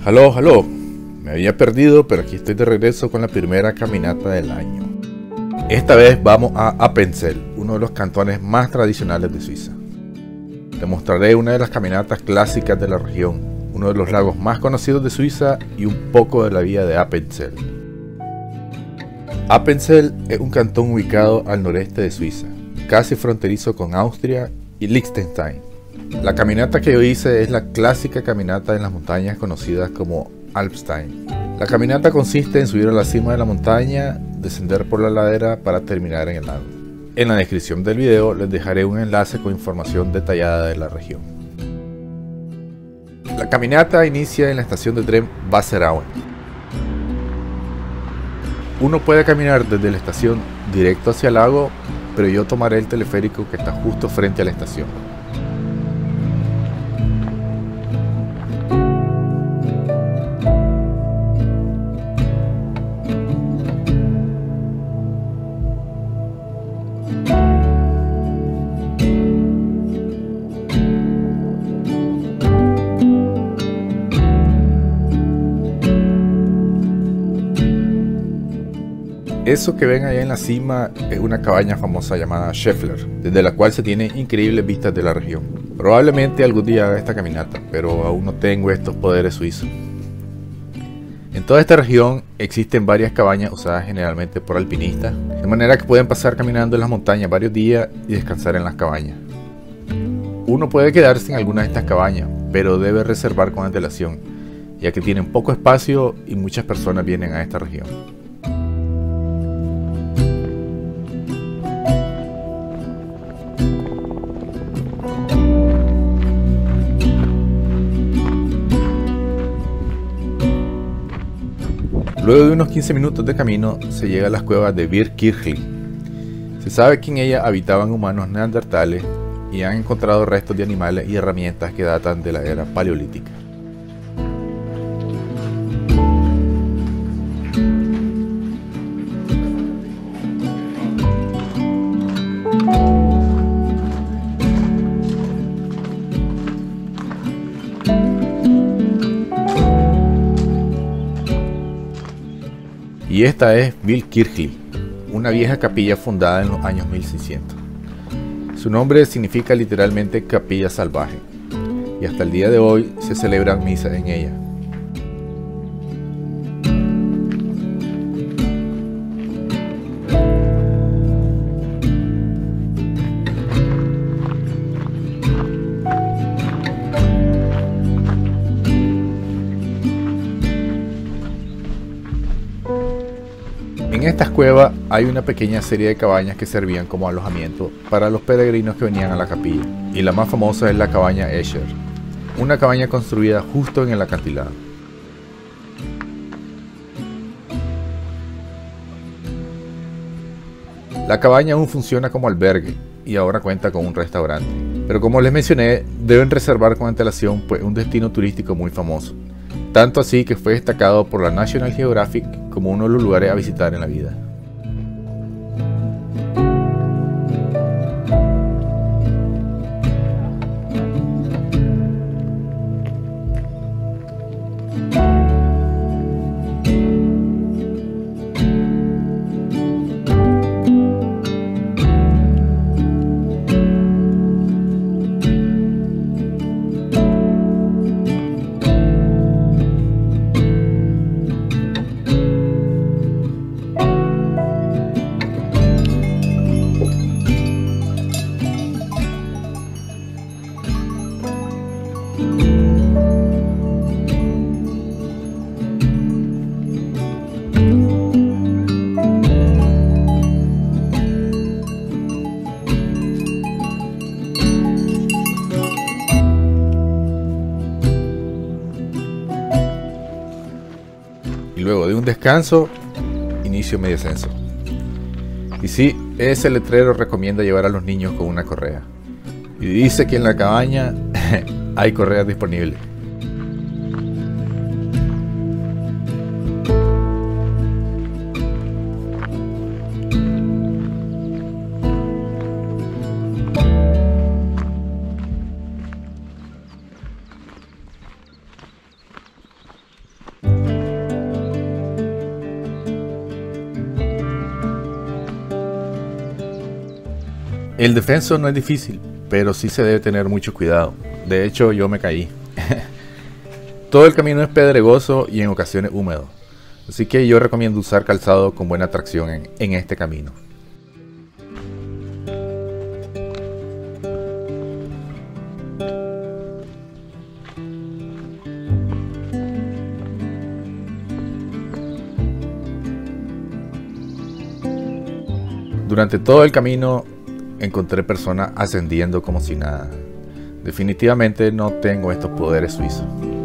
Aló, aló. Me había perdido, pero aquí estoy de regreso con la primera caminata del año. Esta vez vamos a Appenzell, uno de los cantones más tradicionales de Suiza. Te mostraré una de las caminatas clásicas de la región, uno de los lagos más conocidos de Suiza y un poco de la vida de Appenzell. Appenzell es un cantón ubicado al noreste de Suiza, casi fronterizo con Austria y Liechtenstein. La caminata que yo hice es la clásica caminata en las montañas conocidas como Alpstein. La caminata consiste en subir a la cima de la montaña, descender por la ladera para terminar en el lago. En la descripción del video les dejaré un enlace con información detallada de la región. La caminata inicia en la estación de tren Wasserauen. Uno puede caminar desde la estación directo hacia el lago, pero yo tomaré el teleférico que está justo frente a la estación. Eso que ven allá en la cima es una cabaña famosa llamada Scheffler, desde la cual se tienen increíbles vistas de la región. Probablemente algún día haga esta caminata, pero aún no tengo estos poderes suizos. En toda esta región existen varias cabañas usadas generalmente por alpinistas, de manera que pueden pasar caminando en las montañas varios días y descansar en las cabañas. Uno puede quedarse en alguna de estas cabañas, pero debe reservar con antelación, ya que tienen poco espacio y muchas personas vienen a esta región. Luego de unos 15 minutos de camino se llega a las cuevas de Birkkirchen. Se sabe que en ellas habitaban humanos neandertales y han encontrado restos de animales y herramientas que datan de la era paleolítica. Y esta es Birkkirchen, una vieja capilla fundada en los años 1600. Su nombre significa literalmente capilla salvaje, y hasta el día de hoy se celebran misas en ella. En estas cuevas hay una pequeña serie de cabañas que servían como alojamiento para los peregrinos que venían a la capilla, y la más famosa es la cabaña Escher, una cabaña construida justo en el acantilado. La cabaña aún funciona como albergue y ahora cuenta con un restaurante, pero como les mencioné, deben reservar con antelación, pues es un destino turístico muy famoso. Tanto así que fue destacado por la National Geographic como uno de los lugares a visitar en la vida. Y luego de un descanso, inicio mi descenso. Y sí, ese letrero recomienda llevar a los niños con una correa. Y dice que en la cabaña hay correas disponibles. El descenso no es difícil, pero sí se debe tener mucho cuidado. De hecho, yo me caí. Todo el camino es pedregoso y en ocasiones húmedo, así que yo recomiendo usar calzado con buena tracción en este camino. Durante todo el camino encontré personas ascendiendo como si nada. Definitivamente no tengo estos poderes suizos.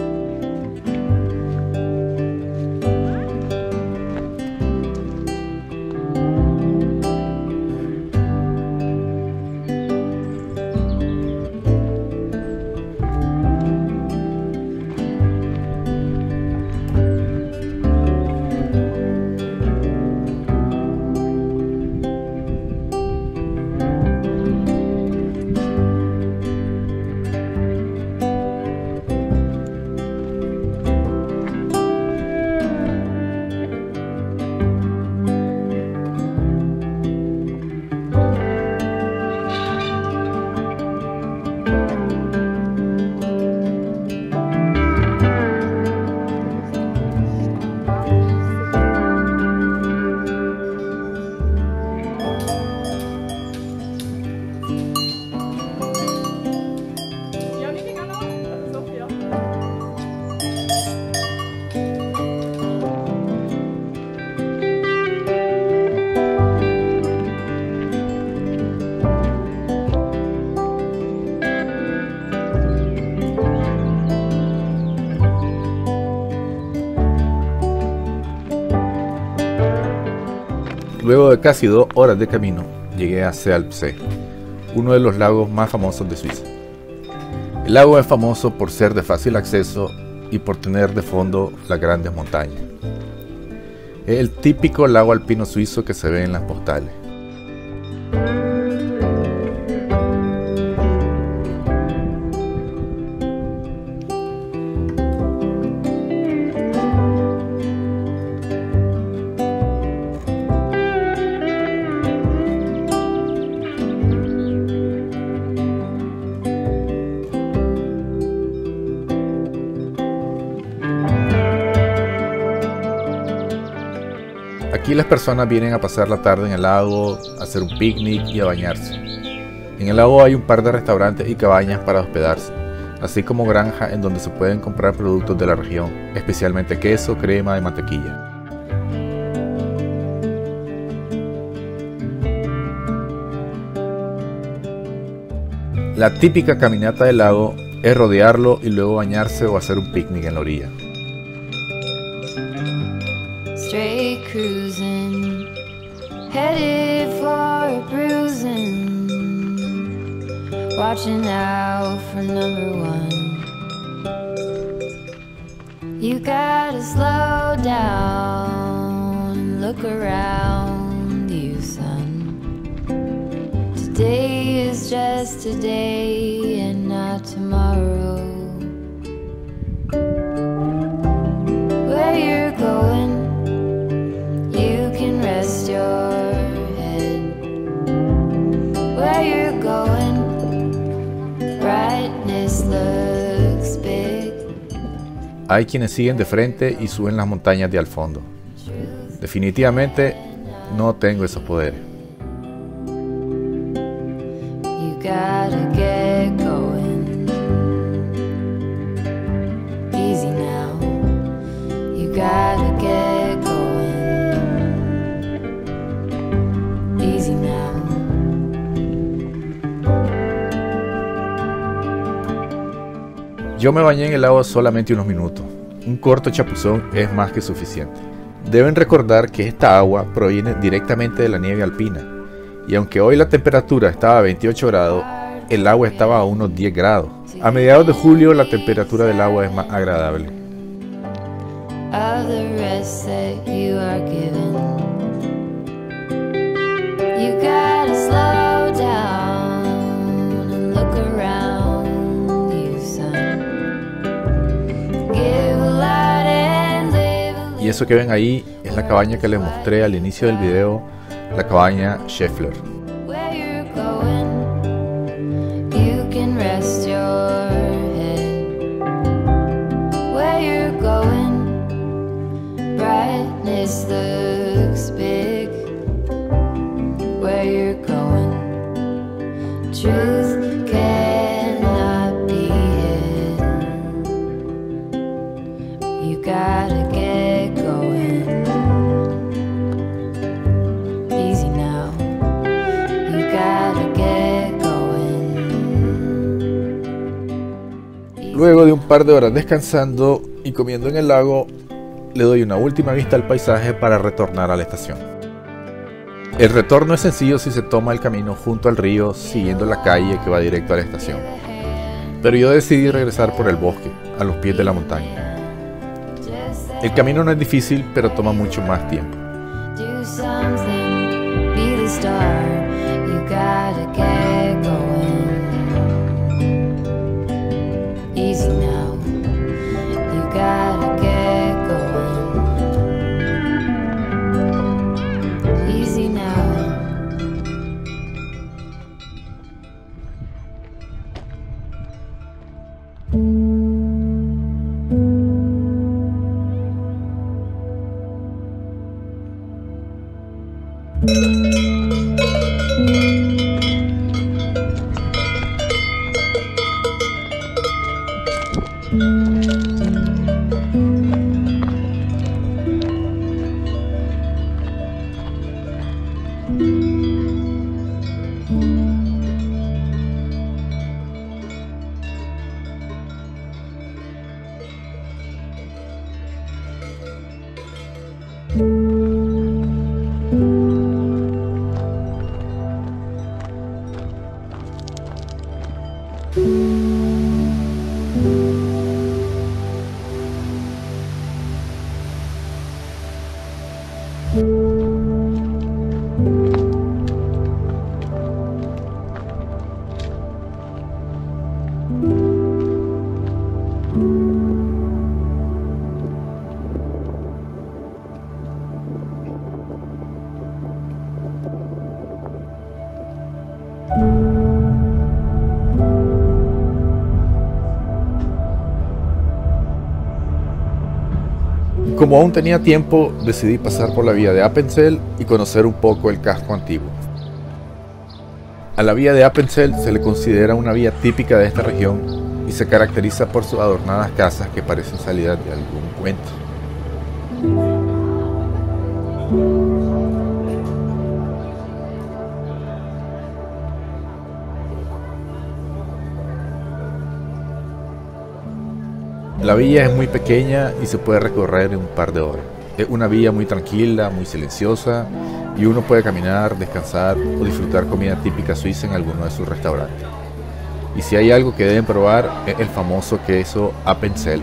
Luego de casi 2 horas de camino, llegué a Sealpsee, uno de los lagos más famosos de Suiza. El lago es famoso por ser de fácil acceso y por tener de fondo las grandes montañas. Es el típico lago alpino suizo que se ve en las postales. Aquí las personas vienen a pasar la tarde en el lago, a hacer un picnic y a bañarse. En el lago hay un par de restaurantes y cabañas para hospedarse, así como granjas en donde se pueden comprar productos de la región, especialmente queso, crema y mantequilla. La típica caminata del lago es rodearlo y luego bañarse o hacer un picnic en la orilla. Straight cruising, headed for bruising, watching out for #1. You gotta slow down and look around you, son. Today is just today and not tomorrow. Where you're going, you can rest your head. Where you're going, brightness looks big. Hay quienes siguen de frente y suben las montañas de al fondo. Definitivamente no tengo esos poderes. You gotta get going. Easy now. You gotta get going. Easy now. Yo me bañé en el lago solamente unos minutos. Un corto chapuzón es más que suficiente. Deben recordar que esta agua proviene directamente de la nieve alpina, y aunque hoy la temperatura estaba a 28 grados, el agua estaba a unos 10 grados. A mediados de julio la temperatura del agua es más agradable. Of the rest that you are given. You gotta slow down and look around you, son. Give a lot and live a Y eso que ven ahí es la cabaña que les mostré al inicio del video, la cabaña Scheffler. where you're going. You gotta get going. Easy now. You gotta get going. Luego de un par de horas descansando y comiendo en el lago, le doy una última vista al paisaje para retornar a la estación. El retorno es sencillo si se toma el camino junto al río siguiendo la calle que va directo a la estación. Pero yo decidí regresar por el bosque, a los pies de la montaña. El camino no es difícil, pero toma mucho más tiempo. Do something, be the star. You gotta get going. Easy now. You gotta get going. Easy now. Como aún tenía tiempo, decidí pasar por la vía de Appenzell y conocer un poco el casco antiguo. A la vía de Appenzell se le considera una vía típica de esta región y se caracteriza por sus adornadas casas que parecen salidas de algún cuento. La villa es muy pequeña y se puede recorrer en un par de horas. Es una villa muy tranquila, muy silenciosa y uno puede caminar, descansar o disfrutar comida típica suiza en alguno de sus restaurantes. Y si hay algo que deben probar es el famoso queso Appenzell.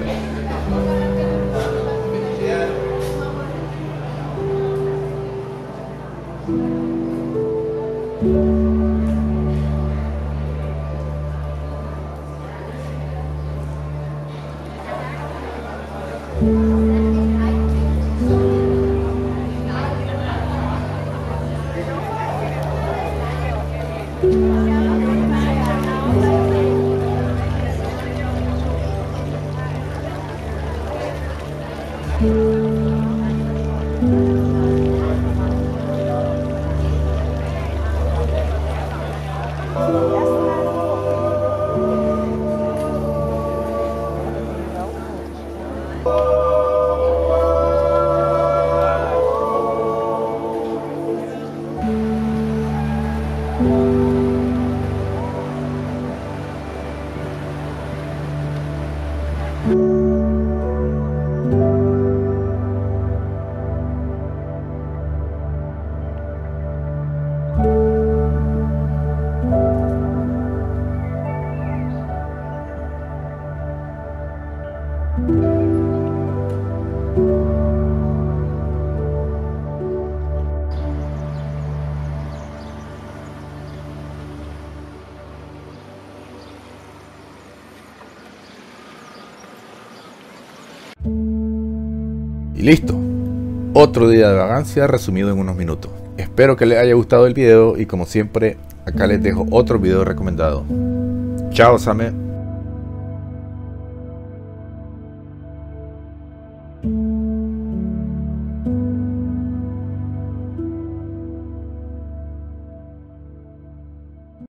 Y listo, otro día de vagancia resumido en unos minutos. Espero que les haya gustado el video y como siempre, acá les dejo otro video recomendado. Chao, Same.